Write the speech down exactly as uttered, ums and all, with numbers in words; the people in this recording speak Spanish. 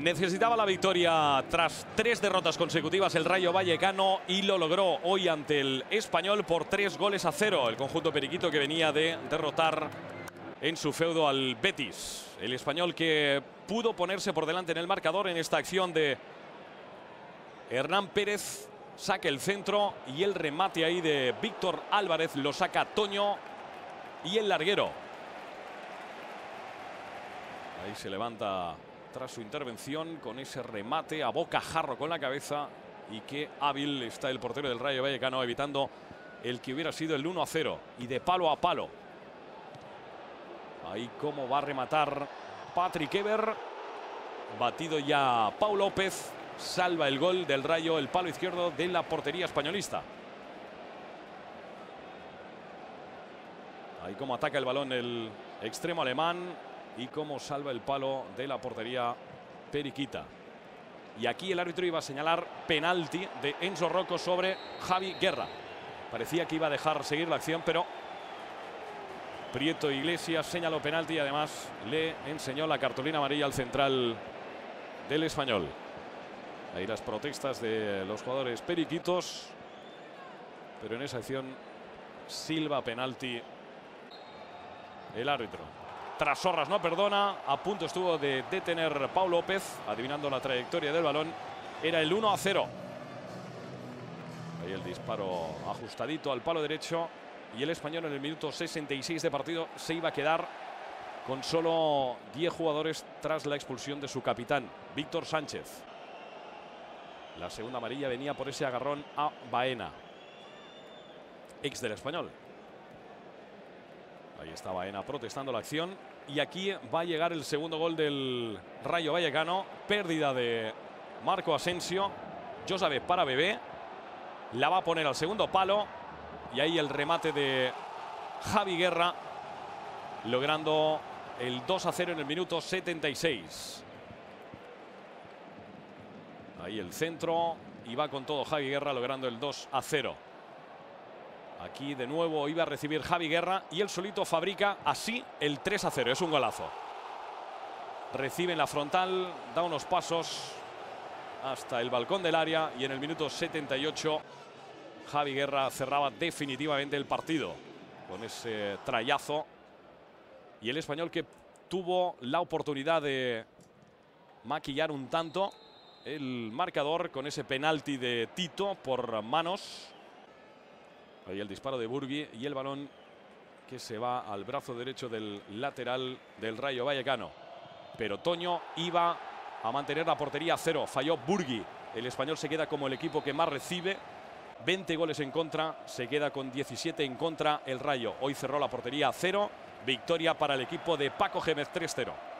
Necesitaba la victoria tras tres derrotas consecutivas el Rayo Vallecano y lo logró hoy ante el Español por tres goles a cero. El conjunto periquito que venía de derrotar en su feudo al Betis. El Español que pudo ponerse por delante en el marcador en esta acción de Hernán Pérez. Saca el centro y el remate ahí de Víctor Álvarez lo saca Toño y el larguero. Ahí se levanta tras su intervención con ese remate a bocajarro con la cabeza. Y qué hábil está el portero del Rayo Vallecano evitando el que hubiera sido el uno a cero. Y de palo a palo. Ahí cómo va a rematar Patrick Eber. Batido ya Pau López. Salva el gol del Rayo, el palo izquierdo de la portería españolista. Ahí cómo ataca el balón el extremo alemán. Y cómo salva el palo de la portería periquita. Y aquí el árbitro iba a señalar penalti de Enzo Rocco sobre Javi Guerra. Parecía que iba a dejar seguir la acción, pero Prieto Iglesias señaló penalti y además le enseñó la cartulina amarilla al central del Español. Ahí las protestas de los jugadores periquitos. Pero en esa acción silba penalti el árbitro. Trasorras no perdona. A punto estuvo de detener Pau López. Adivinando la trayectoria del balón. Era el uno a cero. Ahí el disparo ajustadito al palo derecho. Y el Español en el minuto sesenta y seis de partido se iba a quedar con solo diez jugadores tras la expulsión de su capitán, Víctor Sánchez. La segunda amarilla venía por ese agarrón a Baena, ex del Español. Ahí está Baena protestando la acción. Y aquí va a llegar el segundo gol del Rayo Vallecano. Pérdida de Marco Asensio. Josave para Bebé. La va a poner al segundo palo. Y ahí el remate de Javi Guerra. Logrando el dos a cero en el minuto setenta y seis. Ahí el centro. Y va con todo Javi Guerra logrando el dos a cero. Aquí de nuevo iba a recibir Javi Guerra y él solito fabrica así el tres a cero. Es un golazo. Recibe en la frontal, da unos pasos hasta el balcón del área y en el minuto setenta y ocho Javi Guerra cerraba definitivamente el partido con ese trayazo. Y el Español que tuvo la oportunidad de maquillar un tanto el marcador con ese penalti de Tito por manos. Ahí el disparo de Burgui y el balón que se va al brazo derecho del lateral del Rayo Vallecano. Pero Toño iba a mantener la portería a cero. Falló Burgui. El Español se queda como el equipo que más recibe. veinte goles en contra. Se queda con diecisiete en contra el Rayo. Hoy cerró la portería a cero. Victoria para el equipo de Paco Gémez tres cero.